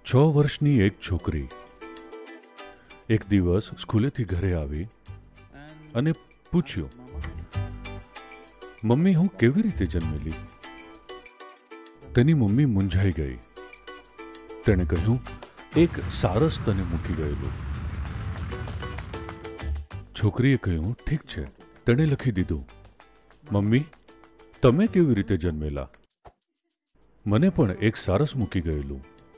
6 વર્ષની એક છોકરી એક દિવસ સ્કૂલેથી ઘરે આવી અને પૂછ્યું, મમ્મી, હું કેવી રીતે જન્મેલી? તેની મમ્મી મૂંઝાઈ ગઈ. તેણે કહ્યું, એક સારસ તને મૂકી ગયેલું. છોકરીએ કહ્યું, ઠીક છે. તેણે લખી દીધું, મમ્મી, તમે કેવી રીતે જન્મેલા? મને પણ એક સારસ મૂકી ગયેલું.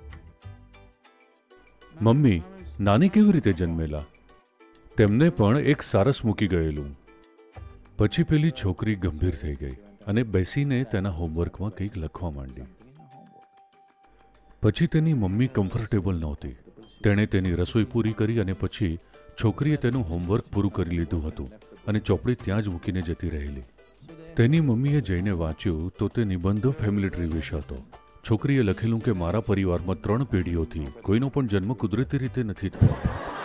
મમ્મી, નાની કેવી રીતે જન્મેલા? તેમને પણ એક સારસ મૂકી ગયેલું. પછી પેલી છોકરી ગંભીર થઈ ગઈ અને બેસીને તેના હોમવર્કમાં કંઈક લખવા માંડી. પછી તેની મમ્મી કમ્ફર્ટેબલ નહોતી. તેણે તેની રસોઈ પૂરી કરી અને પછી છોકરીએ તેનું હોમવર્ક પૂરું કરી લીધું હતું અને ચોપડી ત્યાં જ મૂકીને જતી રહેલી. તેની મમ્મીએ જઈને વાંચ્યું તો તે નિબંધ ફેમિલી ટ્રી વિશે હતો. છોકરીએ લખેલું કે મારા પરિવારમાં 3 પેઢીઓથી કોઈનો પણ જન્મ કુદરતી રીતે નથી થયો.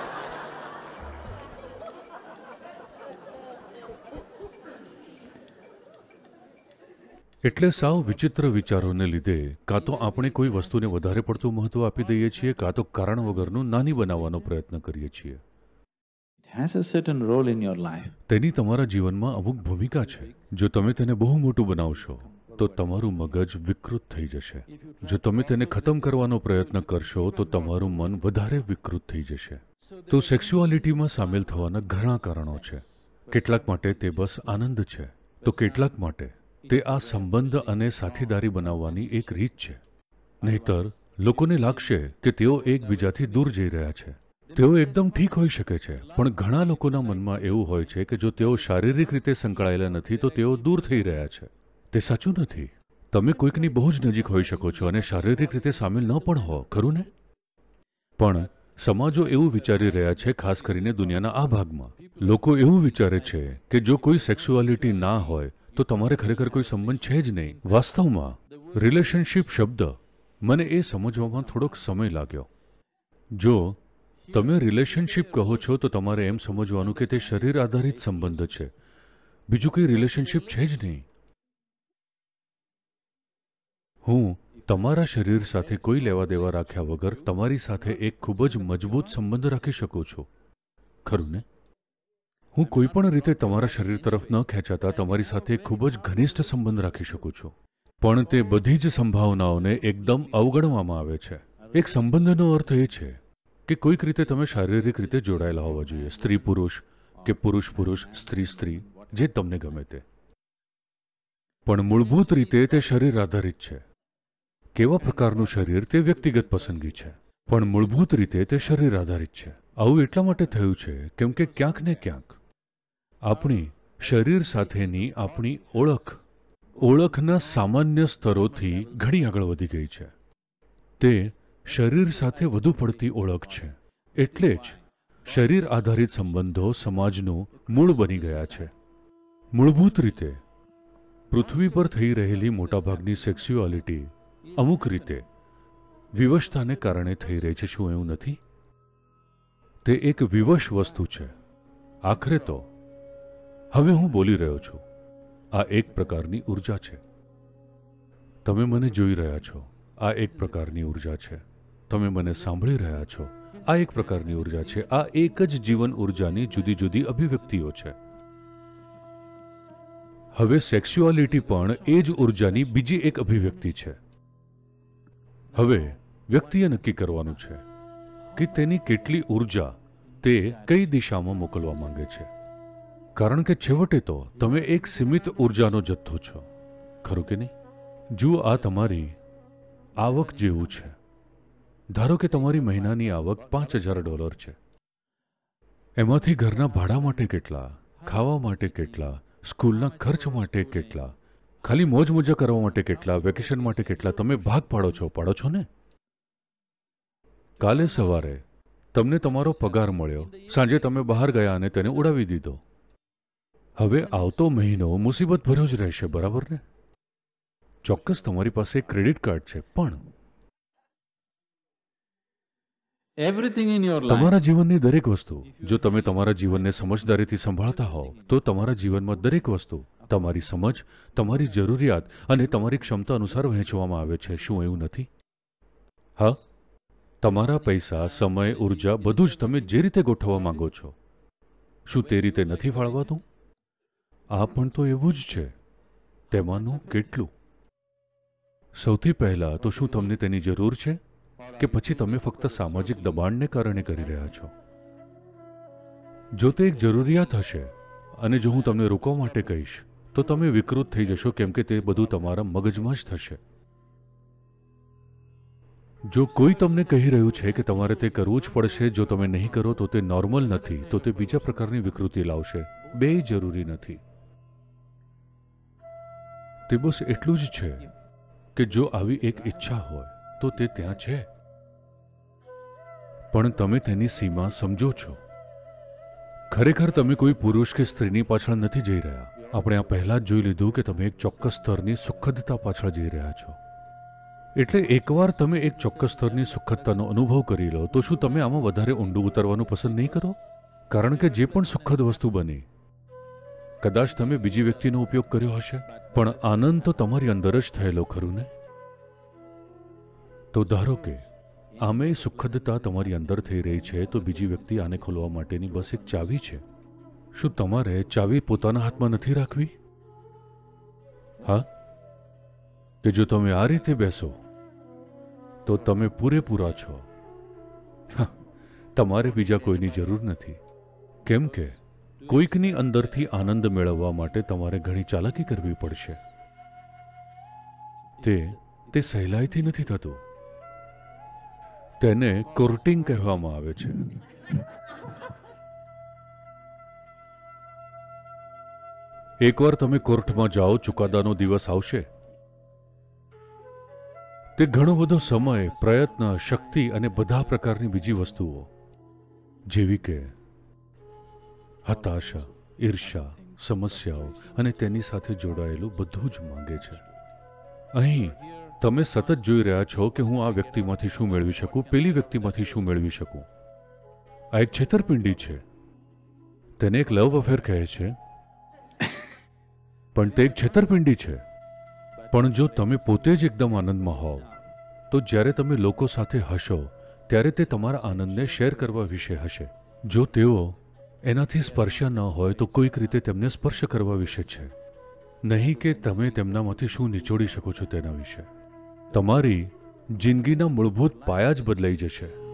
એટલે સાવ વિચિત્ર વિચારોને લીધે કાં તો આપણે કોઈ વસ્તુને વધારે પડતું મહત્વ આપી દઈએ છીએ, કાં તો કારણ વગરનું નાની બનાવવાનો પ્રયત્ન કરીએ છીએ. has a certain role in your life. તેની તમારા જીવનમાં અમુક ભૂમિકા છે. જો તમે તેને બહુ મોટું બનાવશો તો તમારું મગજ વિકૃત થઈ જશે. જો તમે તેને ખતમ કરવાનો પ્રયત્ન કરશો તો તમારું મન વધારે વિકૃત થઈ જશે. તો સેક્સ્યુઆલિટીમાં સામેલ થવાના ઘણા કારણો છે. કેટલાક માટે તે બસ આનંદ છે, તો કેટલાક માટે તે આ સંબંધ અને સાથીદારી બનાવવાની એક રીત છે. નહીતર લોકોને લાગશે કે તેઓ એકબીજાથી દૂર જઈ રહ્યા છે. તેઓ એકદમ ઠીક હોઈ શકે છે, પણ ઘણા લોકોના મનમાં એવું હોય છે કે જો તેઓ શારીરિક રીતે સંકળાયેલા નથી તો તેઓ દૂર થઈ રહ્યા છે. તે સાચું નથી. તમે કોઈકની બહુ જ નજીક હોઈ શકો છો અને શારીરિક રીતે સામેલ ન પણ હો, ખરું ને? પણ સમાજો એવું વિચારી રહ્યા છે, ખાસ કરીને દુનિયાના આ ભાગમાં લોકો એવું વિચારે છે કે જો કોઈ સેક્સ્યુઆલિટી ના હોય તો તમારે ખરેખર કોઈ સંબંધ છે જ નહીં. વાસ્તવમાં રિલેશનશિપ શબ્દ મને એ સમજવામાં થોડોક સમય લાગ્યો. જો તમે રિલેશનશિપ કહો છો તો તમારે એમ સમજવાનું કે તે શરીર આધારિત સંબંધ છે, બીજું કોઈ રિલેશનશિપ છે જ નહીં. હું તમારા શરીર સાથે કોઈ લેવા દેવા રાખ્યા વગર તમારી સાથે એક ખૂબ જ મજબૂત સંબંધ રાખી શકું છું, ખરું ને? હું કોઈ પણ રીતે તમારા શરીર તરફ ન ખેંચાતા તમારી સાથે ખૂબ જ ઘનિષ્ઠ સંબંધ રાખી શકું છું. પણ તે બધી જ સંભાવનાઓને એકદમ અવગણવામાં આવે છે. એક સંબંધનો અર્થ એ છે કે કોઈક રીતે તમે શારીરિક રીતે જોડાયેલા હોવા જોઈએ. સ્ત્રી પુરુષ કે પુરુષ પુરુષ, સ્ત્રી સ્ત્રી, જે તમને ગમે તે. પણ મૂળભૂત રીતે તે શરીર આધારિત છે. કેવા પ્રકારનું શરીર તે વ્યક્તિગત પસંદગી છે, પણ મૂળભૂત રીતે તે શરીર આધારિત છે. આવું એટલા માટે થયું છે કેમ કે ક્યાંક ને ક્યાંક આપણી શરીર સાથેની આપણી ઓળખના સામાન્ય સ્તરોથી ઘણી આગળ વધી ગઈ છે. તે શરીર સાથે વધુ પડતી ઓળખ છે. એટલે જ શરીર આધારિત સંબંધો સમાજનું મૂળ બની ગયા છે. મૂળભૂત રીતે પૃથ્વી પર થઈ રહેલી મોટાભાગની સેક્સ્યુઆલિટી અમુક રીતે વિવશતાને કારણે થઈ રહી છે. શું એવું નથી? તે એક વિવશ વસ્તુ છે. આખરે તો હવે હું બોલી રહ્યો છું. આ એક પ્રકારની ઉર્જા છે. તમે મને જોઈ રહ્યા છો, આ એક પ્રકારની ઉર્જા છે. તમે મને સાંભળી રહ્યા છો, આ એક પ્રકારની ઉર્જા છે. આ એક જ જીવન ઉર્જાની જુદી જુદી અભિવ્યક્તિઓ છે. હવે સેક્સ્યુઆલિટી પણ એ જ ઉર્જાની બીજી એક અભિવ્યક્તિ છે. હવે વ્યક્તિએ નક્કી કરવાનું છે કે તેની કેટલી ઉર્જા તે કઈ દિશામાં મોકલવા માંગે છે. કારણ કે છેવટે તો તમે એક સીમિત ઉર્જાનો જથ્થો છો, ખરું કે નહીં? જુઓ, આ તમારી આવક જેવું છે. ધારો કે તમારી મહિનાની આવક $5000 છે. એમાંથી ઘરના ભાડા માટે કેટલા, ખાવા માટે કેટલા, સ્કૂલના ખર્ચ માટે કેટલા, ખાલી મોજ મજા કરવા માટે કેટલા, વેકેશન માટે કેટલા તમે ભાગ પાડો છો ને? કાલે સવારે તમને તમારો પગાર મળ્યો, સાંજે તમે બહાર ગયા અને તેને ઉડાવી દીધો. હવે આવતો મહિનો મુસીબત ભર્યો જ રહેશે, બરાબર ને? ચોક્કસ તમારી પાસે ક્રેડિટ કાર્ડ છે, પણ Everything in your life, તમારા જીવનની દરેક વસ્તુ, જો તમે તમારા જીવનને સમજદારીથી સંભાળતા હોવ તો તમારા જીવનમાં દરેક વસ્તુ તમારી સમજ, તમારી જરૂરિયાત અને તમારી ક્ષમતા અનુસાર વહેંચવામાં આવે છે. શું એવું નથી? હા, તમારા પૈસા, સમય, ઉર્જા બધું જ તમે જે રીતે ગોઠવવા માંગો છો, શું તે રીતે નથી ફાળવાતું? આ પણ તો એવું જ છે. તેમાંનું કેટલું? સૌથી પહેલાં તો શું તમને તેની જરૂર છે કે પછી તમે ફક્ત સામાજિક દબાણને કારણે કરી રહ્યા છો? જો તે એક જરૂરિયાત હશે અને જો હું તમને રોકવા માટે કહીશ તો તમે વિકૃત થઈ જશો, કેમ કે તે બધું તમારા મગજમાં જ થશે. જો કોઈ તમને કહી રહ્યું છે કે તમારે તે કરવું જ પડશે, જો તમે નહીં કરો તો તે નોર્મલ નથી, તો તે બીજા પ્રકારની વિકૃતિ લાવશે. બેય જરૂરી નથી. તે બસ એટલું જ છે કે જો આવી એક ઈચ્છા હોય તો તે ત્યાં છે, પણ તમે તેની સીમા સમજો છો. ખરેખર તમે કોઈ પુરુષ કે સ્ત્રીની પાછળ નથી જઈ રહ્યા. આપણે આ પહેલાં જ જોઈ લીધું કે તમે એક ચોક્કસ સ્તરની સુખદતા પાછળ જઈ રહ્યા છો. એટલે એકવાર તમે એક ચોક્કસ સ્તરની સુખદતાનો અનુભવ કરી લો તો શું તમે આમાં વધારે ઊંડું ઉતરવાનું પસંદ નહીં કરો? કારણ કે જે પણ સુખદ વસ્તુ બની, કદાચ તમે બીજી વ્યક્તિનો ઉપયોગ કર્યો હશે, પણ આનંદ તો તમારી અંદર જ થયેલો, ખરું ને? તો ધારો કે આમે સુખદતા તમારી અંદર થઈ રહી છે, તો બીજી વ્યક્તિ આને ખોલવા માટેની બસ એક ચાવી છે. શું તમારે ચાવી પોતાના હાથમાં નથી રાખવી? હા, કે જો તમે આ રીતે બેસો તો તમે પૂરેપૂરા છો. તમારે બીજા કોઈની જરૂર નથી, કેમ કે કોઈકની અંદરથી આનંદ મેળવવા માટે તમારે ઘણી ચાલાકી કરવી પડશે. તે સહેલાઈથી નથી થતું. તેને કોર્ટિંગ કહેવામાં આવે છે. એકવાર તમે કોર્ટમાં જાઓ, ચુકાદાનો દિવસ આવશે. તે ઘણો બધો સમય, પ્રયત્ન, શક્તિ અને બધા પ્રકારની બીજી વસ્તુઓ જેવી કે હતાશા, ઈર્ષા, સમસ્યાઓ અને તેની સાથે જોડાયેલું બધું જ માંગે છે. અહીં તમે સતત જોઈ રહ્યા છો કે હું આ વ્યક્તિમાંથી શું મેળવી શકું, પેલી વ્યક્તિમાંથી શું મેળવી શકું. આ એક છેતરપિંડી છે. તેને એક લવ અફેર કહે છે, પણ તે એક છેતરપિંડી છે. પણ જો તમે પોતે જ એકદમ આનંદમાં હોવ તો જ્યારે તમે લોકો સાથે હશો ત્યારે તે તમારા આનંદને શેર કરવા વિશે હશે. જો તેઓ એનાથી સ્પર્શ્યા ન હોય તો કોઈક રીતે તેમને સ્પર્શ કરવા વિશે છે, નહીં કે તમે તેમનામાંથી શું નિચોડી શકો છો તેના વિશે. તમારી જિંદગીના મૂળભૂત પાયા જ બદલાઈ જશે.